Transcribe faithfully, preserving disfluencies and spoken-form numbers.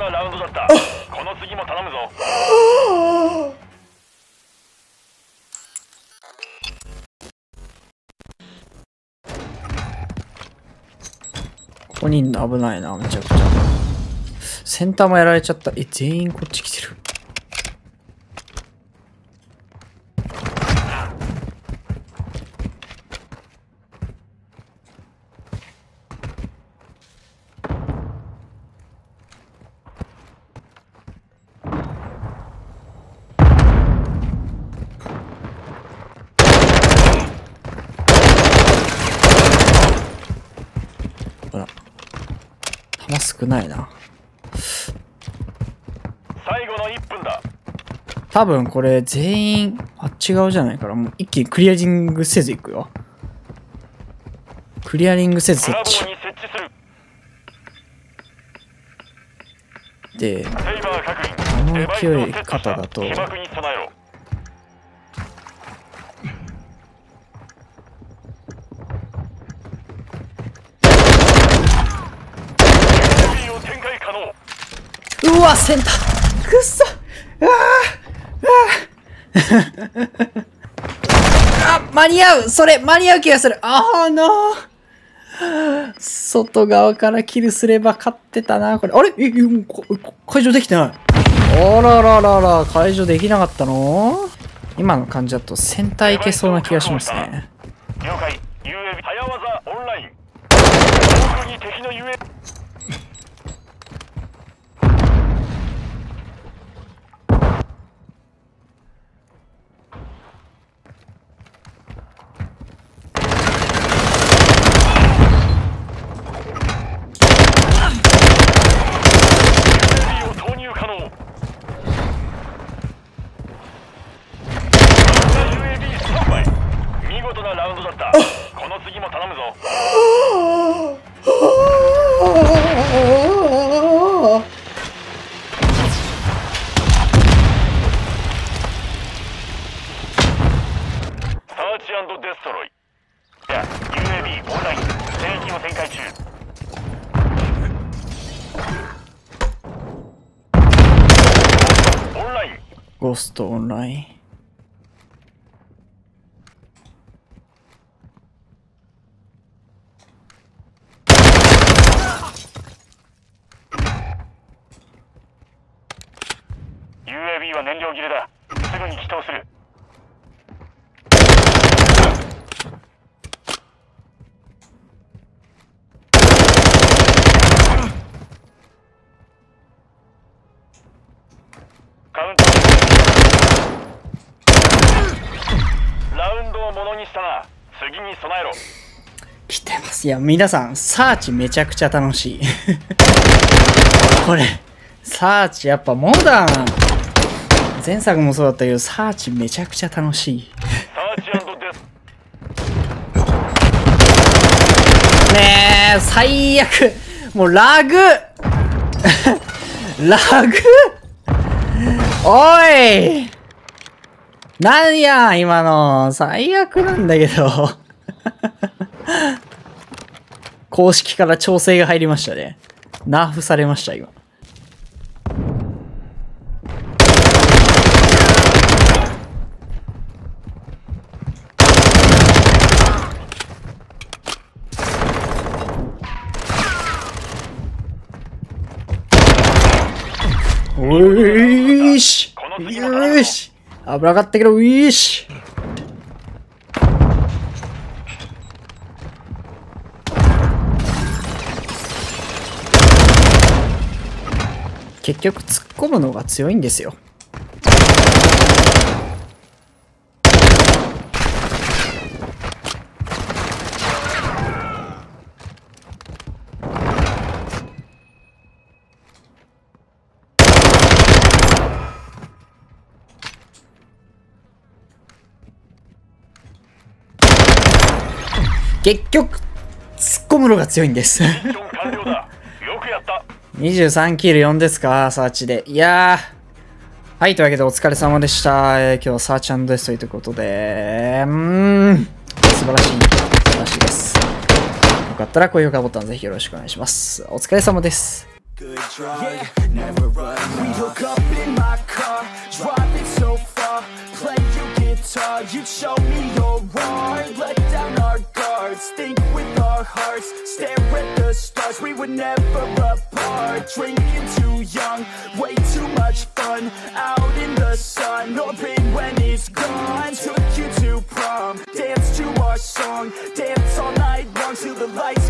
なラウンドだった。この次も頼むぞ。 ここにいんの危ないな、めちゃくちゃ。センターもやられちゃった。え、全員こっち来てる。ほら。弾少ないな。 最後のいっぷんだ。 多分これ全員、あ、違うじゃないから、もう一気にクリアリングせず行くよ。クリアリングせず設置。で、あの勢い方だと、うわ、センターくっそあーああ間に合うそれ間に合う気がするあーのー外側からキルすれば勝ってたな、これ。あれえ、ここ解除できてない。あらららら、解除できなかったの？今の感じだとセンターいけそうな気がしますね。 了解。ユーエービー 早技オンライン。遠くに敵の ユーエービーデストロイ。いや、ユーエービー オンライン、戦域を展開中。オンライン。 ゴーストオンライン。 ユーエービー は燃料切れだ。すぐに起動する。カウンター。ラウンドをものにしたな。次に備えろ。 来てます。いや、皆さん、サーチめちゃくちゃ楽しい。これ、サーチやっぱモダン。前作もそうだったけど、サーチめちゃくちゃ楽しい。 サーチ&デス。 ねえ、最悪。もうラグ。ラグおいなんや今の。最悪なんだけど。公式から調整が入りましたね。ナーフされました、今。おーしよーし危なかったけど、ういーし結局突っ込むのが強いんですよ。結局突っ込むのが強いんです。にじゅうさんキルよんですか、サーチで。いやー。はい、というわけでお疲れ様でした。えー、今日はサーチ&デストということで、うーん、素晴らしい、素晴らしいです。よかったら高評価ボタンぜひよろしくお願いします。お疲れ様です。 good drug. Yeah, never run. We hook up in my car, driving so far. Play you guitar, you show me your art. Let down our guards, think with our hearts. Stare at the stars, we were never apart. Drinking too young, way too much fun. Out in the sun, orbit when it's gone. Took you to prom, dance to our song. Dance all night long till the lights